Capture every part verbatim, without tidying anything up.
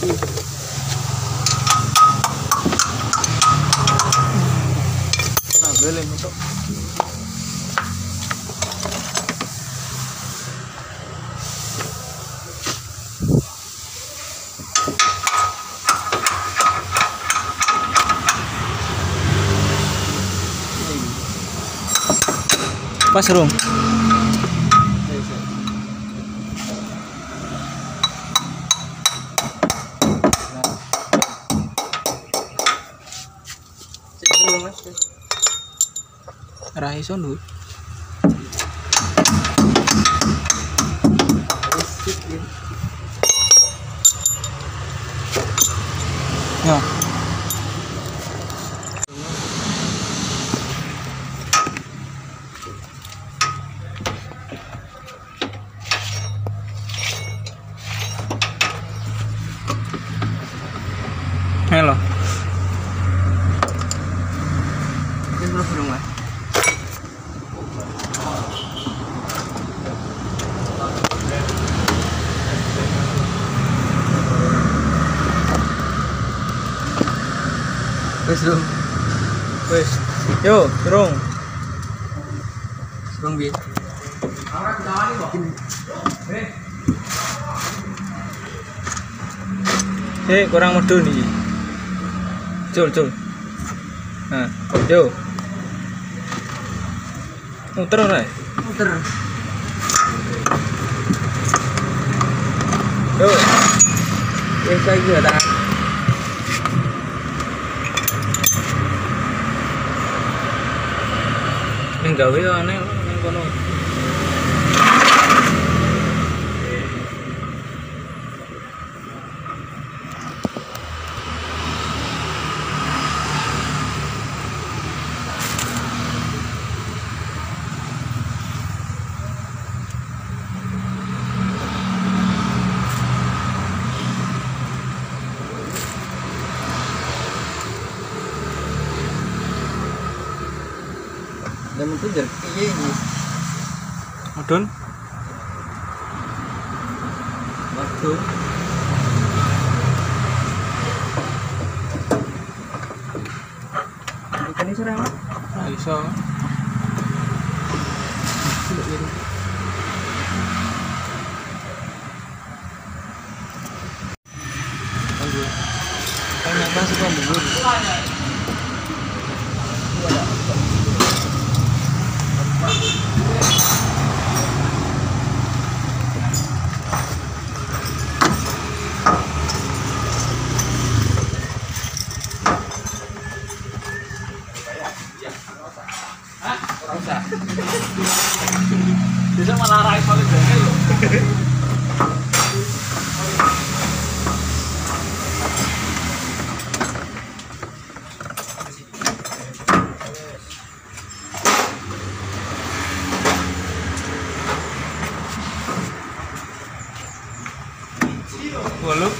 Nah, boleh untuk pas rung. Rahi sondu. Ya. Halo. Ini belum rumah. Wes dong. Wes. Yo, turung. Turung bi. Eh, kurang medun nih. Cul, cul. Nah, yo. Muter ora? Muter. Yo. Wes saiki ya ta. Ning gawe aneh nang kono. Dan itu jadi piye iki? Adon. Waduh. Bukan iso ra? Iso. Ternyata suka bubur. Bisa malah rai paling bengkel loh. Walau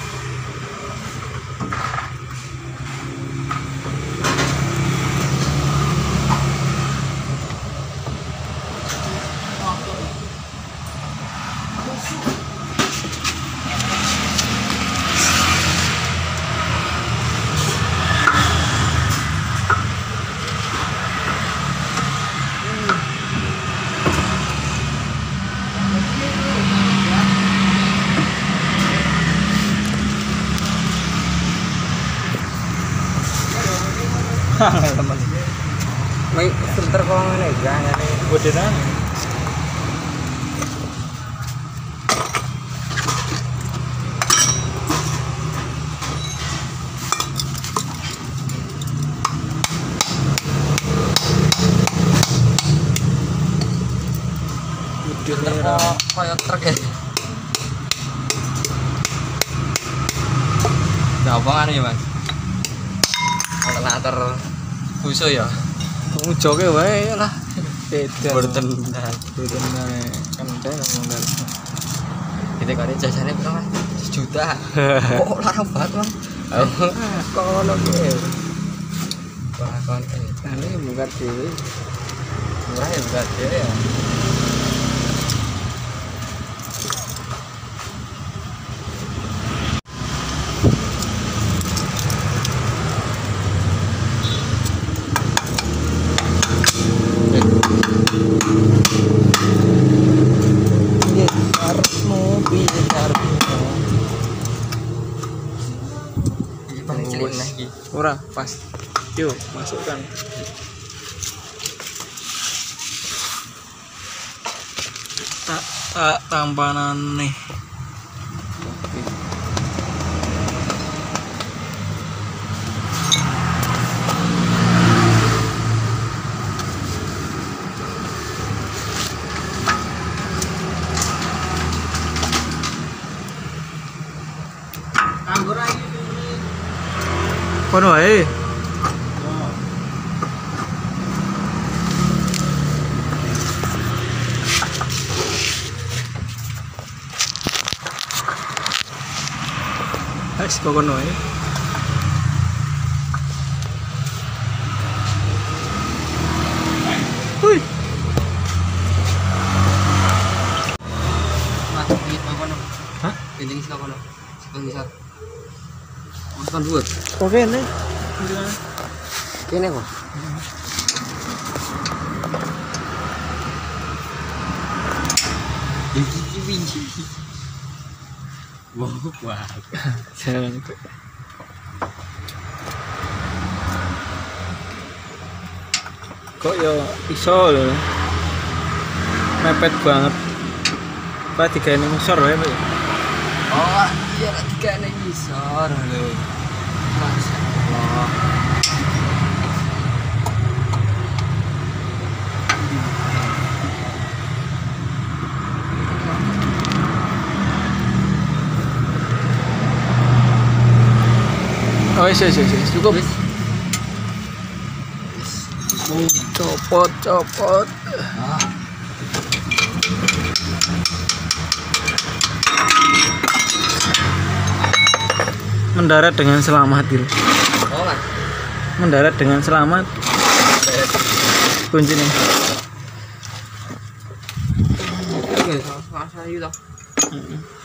teman. Mai sebentar kok ngene jangan ngene. Bodenan. Bodenan kok koyo truk ya. Gampang ya, Mas. Kalkulator buso ya. Ngujoke wae lah. Beda. Boten. Boten kenten ngomong. Ini kare jasane piro, Mas? Sejuta. Kok larang banget, Mas. Kok ngono ki. Wah, kon ini buka dhewe. Murah ya buka dhewe ya. ora pas. Yuk, masukkan. Tak tak tampanan nih. Kono wae. Wes kono wae. Hui. Mati di kono. Hah? Ini sing kono. Sing bisa. Masukkan buat. Oke nih. Kene kok. Iki winci. Wah, wah. Jangan. Kok yo iso lho. Mepet banget. Pak tiga ini ngisor wae, Pak. Oh, iya tiga ini ngisor lho. Masyaallah. Oh, iya, iya, iya. Cukup. Wis. Copot, copot. Ah. Mendarat dengan selamat, Dil. Oh, kan. Mendarat dengan selamat. Kuncinya. Oke, sama saya itu.